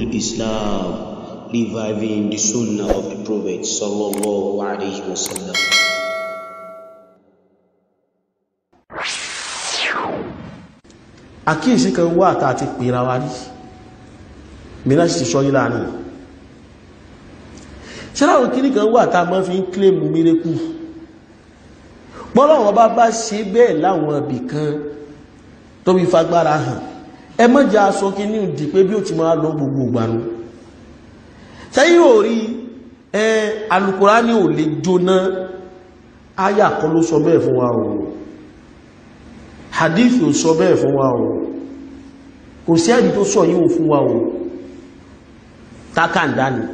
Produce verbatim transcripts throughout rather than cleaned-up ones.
Islam, reviving the Sunnah of the Prophet sallallahu alaihi wasallam. Àkíyèsí kan wà tá ti pèrà wa rí mìíràn sì sọ yílá ní ṣẹ́láwọ̀ kí ní kan wà tá mọ́ fi ń kílèmù mírẹ́kù bọ́lọ̀wọ̀ bá bá ṣe bẹ́ẹ̀ láwọn ibì kan tó bí fagbára hàn ẹ má jẹ́ aṣọ kí ní ìdí pé bí ó ti máa lọ gbogbo ìgbànú ṣẹ́yí ò rí ẹ Al-Qur'ani ò lè jóná áyà kọ́ ló sọ bẹ́ẹ̀ fún wa o hadith ò sọ bẹ́ẹ̀ fún wa o kò sí ẹ̀rí tó sọ yíò fún wa o takàndá ni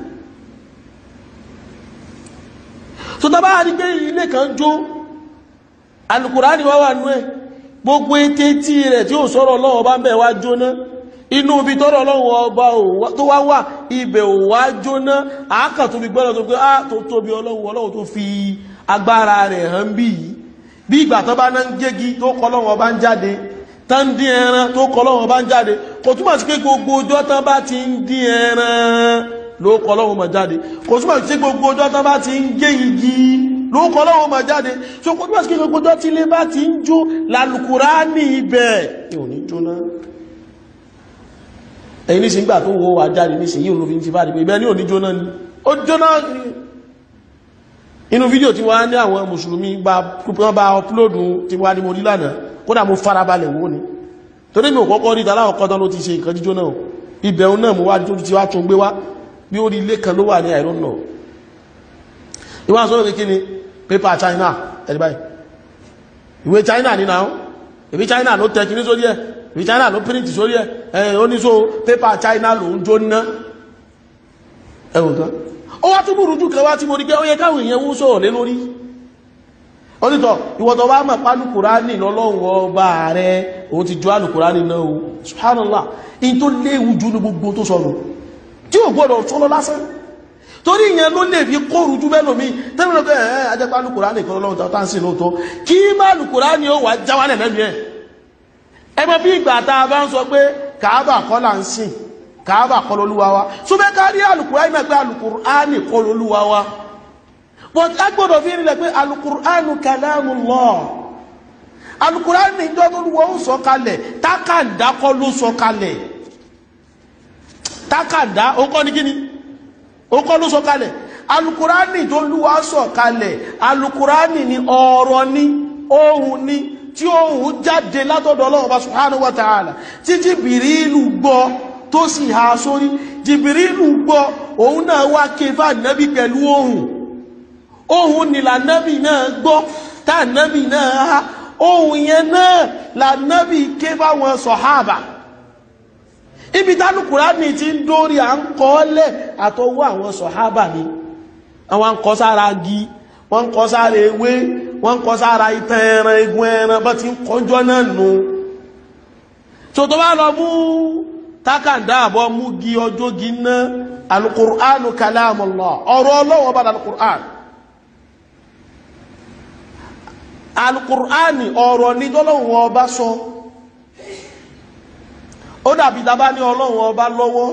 so tá bá rí pé ilé kan jó Al-Qur'ani wá wà nú ẹ̀ gbogbo ètè tí rẹ̀ tí ó sọ̀rọ̀ Ọlọ́run bá ń bẹ̀ wá jóná inú ibi tọ́rọ̀ Ọlọ́run ọba tó wá wà ibẹ̀ ò wá jóná àákà tó fi gbọ́nà tó pé á tó tóbi Ọlọ́run Ọlọ́run tó fi agbára rẹ̀ hàn bí yìí bí ìgbà tó bá náà ń gẹ́gí tó kọ́ Ọlọ́run ọba ń jáde tán dín ẹran tó kọ́ Ọlọ́run ọba ń jáde kò túmọ̀ sí pé gbogbo ọjọ́ tán bá ti ń dín ẹran ló kọ́ Ọlọ́run ọba jáde kò túmọ̀ sí pé gbogbo ọjọ́ tán bá ti ń gé igi ló kọ́ Ọlọ́run ọba jáde so kò túmọ̀ sí pé gbogbo ọjọ́ tí ilé bá ti ń jó l'Al-Qur'ani ibẹ̀ ní òní jóná ẹ̀yìn ní ṣìgbà tó wọ́ wà jáde ní ṣìyí olófin ti bá rí pé ibẹ̀ ní òní jóná ni ó jóná inú fídíò tí wá ní àwọn mùsùlùmí bá upload tí wá ní mo rí lánàá kódà mo farabalẹ̀ wó ni torí mi ò kọ́kọ́ rí tàláwọ̀ kọ́tán ló ti ṣe nǹkan jíjó náà ibẹ̀un náà mo wá tó ti wá tún gbé wá bí ó rí ilé kan ló wà ní I don't know ìwọ́n sọ́rọ̀ kí ni pépà China ẹ̀rí báyìí ìwé China ní náà ìwé China ló tẹ́kì ní sórí ẹ̀ ìwé China ló print sórí ẹ̀ ẹ̀ ó ní so pépà China ló ń jó ná ẹ̀wọ̀n kan ó wá tún búrú jù kan wá tí mo rí pé ó yẹ káwọn èèyàn wú sọ̀rọ̀ lé lórí onítọ̀ ìwọ̀tọ̀ wá mọ̀ pálùkùránì lọ́lọ́wọ́ ọba rẹ̀ òun ti jọ alùkùránì náà o subhanallah in tó léwu jù ní gbogbo tó sọ̀rọ̀ tí ò gbọ́dọ̀ sọ́lọ́ lásán torí ìyẹn ló lè fi kóòrù jú bẹ́lòmí tẹ́lẹ̀ pé ẹ̀ ajẹ́pá alùkùránì kan lọ́wọ́ tó ń sìn lóòótọ́ kí má alùkùránì ó wà jáwálẹ̀ lẹ́nu ẹ̀ ẹgbẹ́ bí ìgbà tá a bá ń sọ pé kàábà kọ́ là ń sìn kàábà kọ́ lolúwa wa so bẹ́ ká rí alùkùránì náà pé alùkùránì kọ́ lolúwa wa but a gbọ́dọ̀ fi rí lẹ pé alùkùránì kalamullah alùkùránì ìjọ tó wọ́n sọ kalẹ̀ tákàndá kọ́ ló sọ kalẹ̀ tákàndá ó kọ́ ní kíni ó kọ́ ló sọ kalẹ̀ alùkùránì tó lúwa sọ kalẹ̀ alùkùránì ni ọ̀rọ̀ ni ohun ni tí ohun jáde látọ̀dọ̀ Ọlọ́run subhanahu wa ta'ala tí Jìbìrìlù gbọ́ tó sì ha sórí Jìbìrìlù gbọ́ òun náà wá kéfà nábì pẹ̀lú ohun ohun ni la nábì náà gbọ́ tá nábì náà ha ohun yẹn náà la nábì kéfà wọn sọ̀hábà ibi tánú Kùránì ti ń dórí à ń kọ́ lẹ̀ àtọwọ́ àwọn sọ̀hábà ni àwọn ń kọ́ sára gi wọ́n ń kọ́ sára ewé wọ́n ń kọ́ sára itan ẹran egun ẹran bá ti ń kọjọ́ náà nù tó tó bá lọ mú tákàndá àbọ̀ mú gi ọjọ́ gi ná Al-Qur'anu kalamullah ọ̀rọ̀ Ọlọ́run bá Al-Qur'an Al-Qur'ani ọ̀rọ̀ ní Ọlọ́run ọba sọ ó dàbí dábá ní Ọlọ́run ọba lọ́wọ́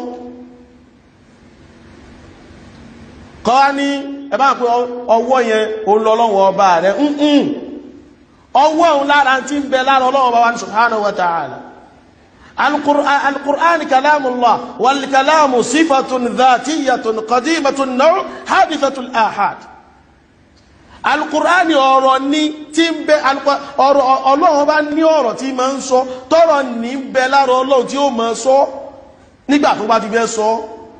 kọ́ ní ẹbá pé ọwọ́ yẹn ó lọ Ọlọ́run ọba rẹ̀ ǹǹ ọwọ́ òun lára tí ń bẹ lára Ọlọ́run ọba wa subhanahu wa ta'ala Al-Qur'an kalamullah wal kalamu sifatun dhatiyatun qadimatun naw' hadithatul ahad Al-Qur'ani ọ̀rọ̀ ní tí ń bẹ ọ̀rọ̀ Ọlọ́run bá ní ọ̀rọ̀ tí ma ń sọ tọ́rọ̀ ní bẹ lára Ọlọ́run tí ó ma sọ nígbà tó bá ti fẹ́ sọ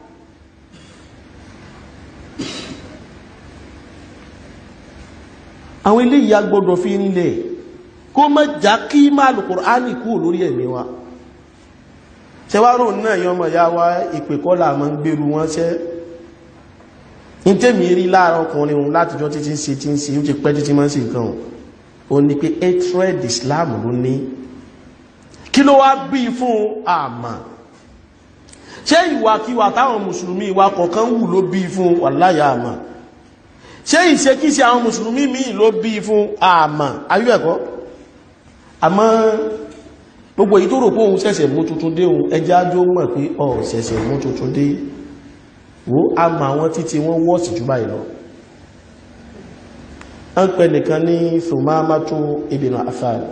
àwọn ilé ìyá gbọdọ̀ fi nílẹ̀ kó má já kí má Al-Qur'ani kú lórí ẹ̀mí wa ṣẹwárò náà yọmọ ya wa ìpèkọ́lá ma ń gbèrú wọn ṣẹ́ in tẹ́mi rí láàárọ̀ ọkùnrin ohun látijọ́ títí ń ṣe tí ń ṣe ó ti pẹ́ títí máa ń ṣe nǹkan o ní pé hatred Islam ló ní kí ló wá bí fún àmà ṣé ìwàkiwà táwọn mùsùlùmí ìwà kọ̀ọ̀kan wù ló bí fún wàláyà àmà ṣé ìṣekíṣe àwọn mùsùlùmí míì ló bí fún àmà ayúbẹ̀kọ́ àmọ́ gbogbo èyí tó rò pé òun ṣẹ̀ṣẹ̀ mú tuntun dé òun ẹjẹ́ ájó mọ̀ pé ọ̀ ṣẹ̀ṣẹ̀ mú tuntun dé wo a mọ àwọn títí wọ́n wọ́ọ̀sì jù báyìí lọ. a ń pẹ nìkan ní Thumamatu ibn Affan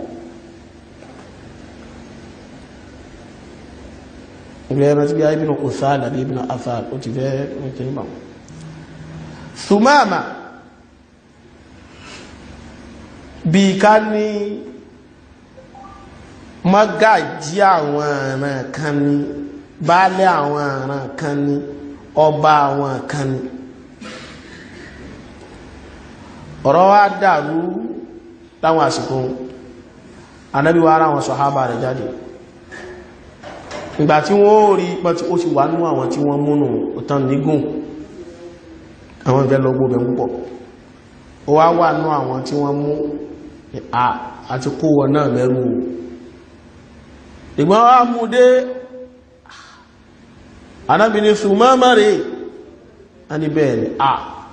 ìgbẹ́ ẹran tí bí i ibn Uthal àbí ibn Affan ó ti fẹ́ ẹ̀kẹ́ ìmọ̀ Thumama bí ká ní mọ́gàjí àwọn àràn kan ní baálẹ̀ àwọn àràn kan ní ọba àwọn kan ní ọ̀rọ̀ wá dàrú láwọn àsìkò Ànábì wa ara wọn sàhábà rẹ̀ jáde ìgbà tí wọ́n rí pọ́ tí ó sì wà nú àwọn tí wọ́n múnú ọ̀tán nígùn àwọn ìfẹ́ lọ gbóbẹ̀ púpọ̀ ó wá wà nú àwọn tí wọ́n mú àti kó wọn náà mẹ́rù ìgbọ́n wá mú dé Ànábì ní Thumama rẹ̀ a ní bẹ́ẹ̀ ni à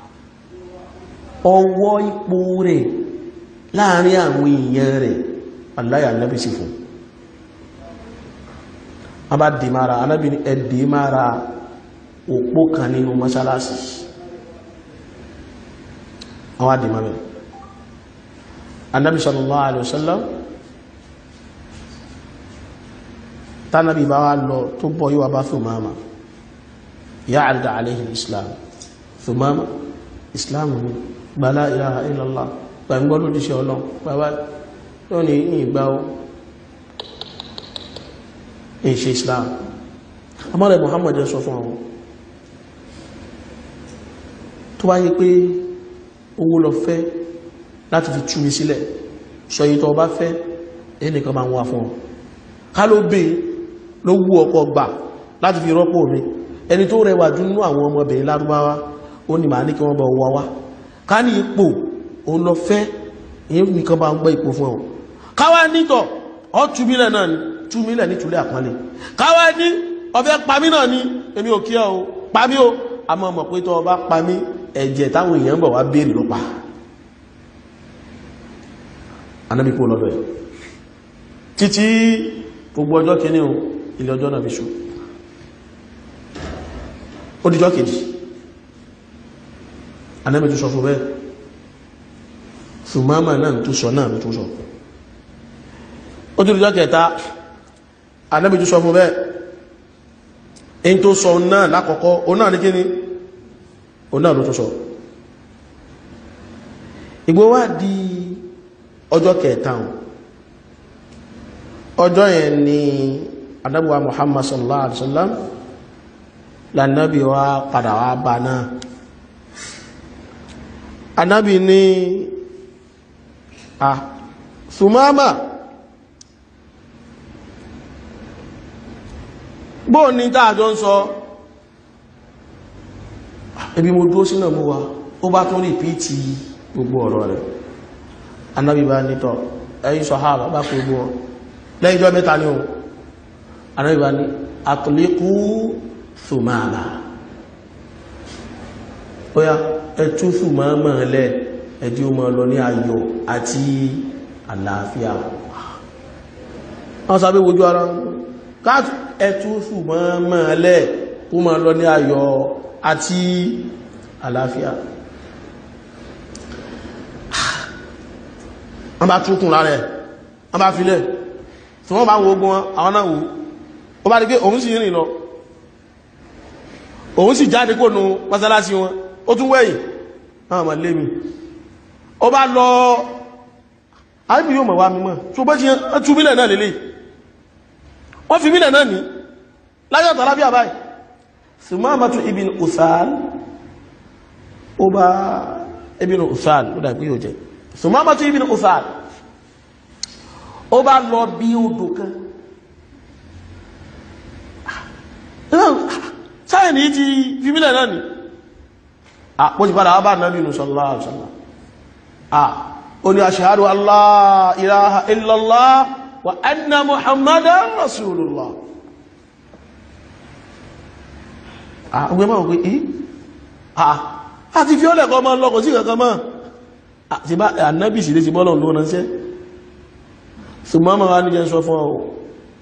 ọwọ́ ipò rẹ̀ láàrin àwọn èèyàn rẹ̀ aláyà Ànábì sí fún a bá dì mara Ànábì ní ẹ̀dì mara òpó kan nínú mọ́ṣálásí àwọn àdì mara Ànábì sallallahu alaihi wasallam tánàbí bá wá lọ tó bọ́ yíwa bá Thumama ya'rid alayhi al-islam Thumama islam ní gbà la ilaha illallah gbàgbọ́ ló díṣẹ́ ọlọ́run bàbá tó ní ìgbà ó ìṣe islam amọ́rẹ̀ Muhammad sọ fún àwọn tó bá yí pé owó lọ fẹ́ láti fi tú mi sílẹ̀ sọ yí tó bá fẹ́ ẹnìkan máa wà fún ọ ká ló bè ló wú ọkọ̀ gbà láti fi rọ́pò mi ẹni tó rẹwà jù nínú àwọn ọmọbìnrin lárúbáwá ó ní màá ní kí wọ́n bá wá wá ká ní ipò òun lọ fẹ́ èyí nìkan bá ń gbọ́ ipò fún ọ káwá nítọ̀ ọ túmílẹ̀ náà ni túmílẹ̀ ní túlẹ̀ àpọ́nlẹ̀ káwá ní ọfẹ́ pamí náà ni èmi ò kí ọ o pamí o a mọ̀ mọ̀ pé tó ọba pamí ẹ̀jẹ̀ táwọn èèyàn bọ̀ wá béèrè ló pa Ànábì kó lọ́dọ̀ ẹ̀ títí gbogbo ọjọ́ kìíní o ilẹ̀ ọjọ́ náà fi ṣú ó dìjọ́ kejì Ànábì tó sọ fún bẹ́ẹ̀ Thumama náà tó sọ náà tó sọ ó dìjọ́ kẹta Ànábì tó sọ fún bẹ́ẹ̀ in tó sọ náà lákọ̀ọ́kọ́ o náà ní kíní o náà ló tó sọ ìgbó wá di ọjọ́ kẹta ọjọ́ yẹn ni Ànábì wa Muhammad sallallahu alaihi wasallam lànàbí wa padà wá bá náà Ànábì ní à Thumama bóò ní tààjọ ń sọ ẹbí mo dúró sínú mú wa ó bá tún rìpítì gbogbo ọ̀rọ̀ rẹ̀ Ànábì bá nítọ̀ ẹ̀yin sàhábà bá kò gbọ́ lẹ́yìn jọ mẹ́ta ní ohun Ànábì bá ní atliqu Thumama ó yá ẹtú Thumama lẹ́ ẹ̀dí o máa lọ ní ayọ̀ àti àlàáfíà wọ́n sábé wojú ara káàtù ẹtú Thumama lẹ́ kó máa lọ ní ayọ̀ àti àlàáfíà wọ́n bá túnkùn lára ẹ̀ wọ́n bá filẹ̀ tí wọ́n bá wo ogun wọn àwọn náà wò ó bá rí pé òun sì rìn lọ òun sì jáde kó nù mọ́sálásí wọn ó tún wẹ̀yìn náà mọ̀ lé mi ó bá lọ àìbí yóò mọ̀ wá mímọ̀ tó bẹ́ ṣe tú mílẹ̀ náà lélẹ̀ wọ́n fi mílẹ̀ náà ní láyọ̀ tàbí àbí àbáyì Thumamatu ibn Uthal ó bá ibn Uthal ó dà pé yóò jẹ́ Thumamatu ibn Uthal ó bá lọ bí odò kan sáyẹ̀ ní ti fi mílẹ̀ náà ní àpójì padà wá bá Nábì sallallahu alaihi wasallam ah ó ní ashhadu an la ilaha illallah wa anna Muhammadan rasulullah ah ọgbẹ́ máa wọ́n pé ẹ́ ah àti fi ọ́lẹ̀ kọ́ máa lọ́kọ̀ sí kankan máa àti bá Ànábì sí lé sí bọ́lọ̀ ló ránṣẹ́ Thumama wá ní jẹ́ sọ fún ọ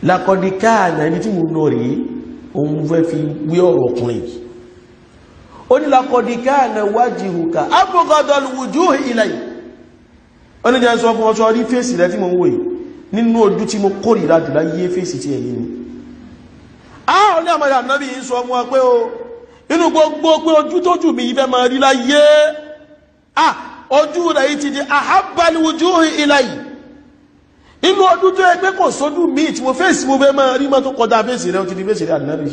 laqad kana ẹni tí mo lọ rí òun fẹ́ fi wí ọ̀rọ̀ ọkùnrin yìí ó ní laqad kana wajhuka abghadal wujuhi ilayya ó ní jẹ́ sọ fún ọṣọ́ rí fèsì rẹ tí mo ń wò yìí nínú ojú tí mo kórìíra jù láyé fèsì tí ẹ̀yìn ni ah ó ní àmàlà nábì yìí sọ fún wa pé o inú gbogbo pé ojú tójú mi yìí fẹ́ máa rí láyé ah ojú rẹ̀ yìí ti di ahabbal wujuhi ilayya inú ọdún tó ẹgbẹ́ kò sójú míì tí mo fèsì mo fẹ́ máa rí mọ́ tó kọjá fèsì rẹ̀ ó ti di fèsì rẹ̀ ànábì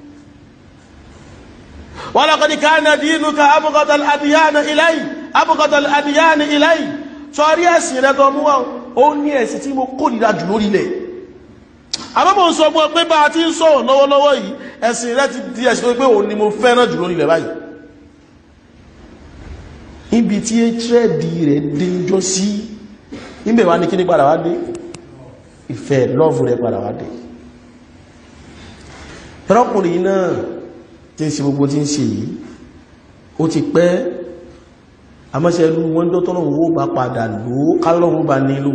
wa laqad kana dinuka abghadal adyani ilayya abghadal adyani ilayya sọrí ẹ̀sìn rẹ̀ tó mú wá ó ní ẹ̀sìn tí mo kórìíra jù lórí ilẹ̀ àmọ́ mo ń sọ fún ọ pé bá a ti ń sọ̀rọ̀ lọ́wọ́lọ́wọ́ yìí ẹ̀sìn rẹ̀ ti di ẹ̀sìn tó pé òun ni mo fẹ́ràn jù lórí ilẹ̀ báyìí níbi tí ẹ́tírẹ́dì rẹ̀ dé jọ sí níbẹ̀ wá ní kí ní padà wá dé ìfẹ́ lọ́ọ̀fù rẹ̀ padà wá dé ẹ̀rọkùnrin náà tí ń ṣe gbogbo tí ń ṣe yìí ó ti pẹ́ àmọ́ṣẹ́ ẹlú wọ́n tó tọ́lọ̀ owó bá padà lò ó kálọ́wọ́ bá nílò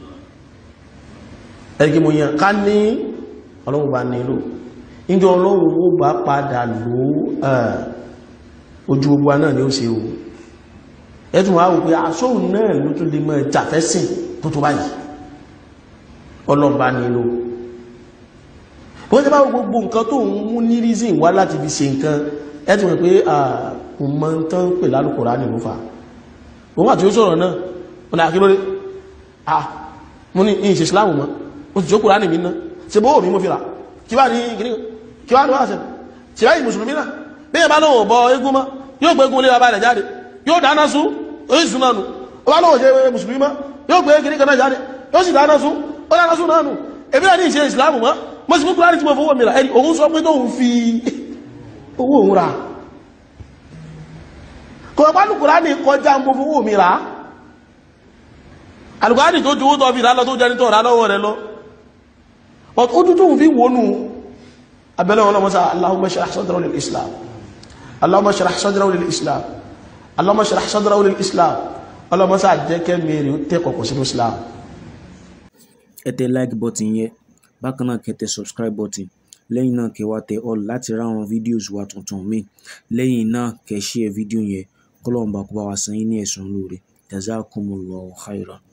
ẹgbẹ́ mo yàn ká ní ọlọ́wọ́ bá nílò níjọ ọlọ́wọ́ bá padà lò ó ojú gbogbo náà ni ó ṣe o ẹ̀tùn wá wò pé aṣóhùn náà ló tún lè mọ́ ìjàfẹ́sìn tó tó báyìí ọlọ́ba nílò bó ṣe bá gbogbo nǹkan tó ń mú ní reason wá láti fi ṣe nǹkan ẹ̀tùn pé kò mọ́ ń tán pè lálùkùránì ló fà òun àti ó sọ̀rọ̀ náà ó ní àkílórí ah mo ní ìṣẹ́ Islam mọ́ ó ti jókòó ránì mi ná ṣe bó mi mo fi rà kí wá ní gíní kí wá ní wá ṣe ṣe báyìí mùsùlùmí náà bí ẹ bá lóhùn bọ eégún mọ́ yóò gbé eégún lé bàbá rẹ̀ jáde yóò dáná sún orí sún náà nù ó bá lóhùn ṣe mùsùlùmí mọ́ yóò gbé gíní kan náà jáde yóò sì dáná sún ó dáná sún náà nù èmi náà ní ìṣẹ́ Islam mọ́ mo sì mú kúránì tí mo fowó mi rà ẹni òun sọ pé tóun fi owó òun rà kò bá lùkùránì kọjá ń bó fowó mi rà alùkùránì tó jùwó tọ́ fi rà lọ tó jẹ́ nítọ̀ rà lọ́wọ́ rẹ lọ ó tún tó fi wónú abẹ́lẹ̀ wọn lọ́mọ́sá Allahumma shrah sadrahu lil Islam Allahumma shrah sadrahu lil Islam Allahumma shrah sadrahu lil Islam ọlọ́mọ́sá jẹ́kẹ́ mẹ́rin ó tẹ́kọ̀kọ̀ sínú Islam. Ẹ tẹ like button yẹn bákan náà kẹ́ tẹ subscribe button lẹ́yìn náà kẹ́ wá tẹ all láti ra àwọn videos wa tuntun mi lẹ́yìn náà kẹ́ share video yẹn kọ́lọ́mbà kó bá wa san yín ní ẹ̀san lóore jazakumullahu khairan.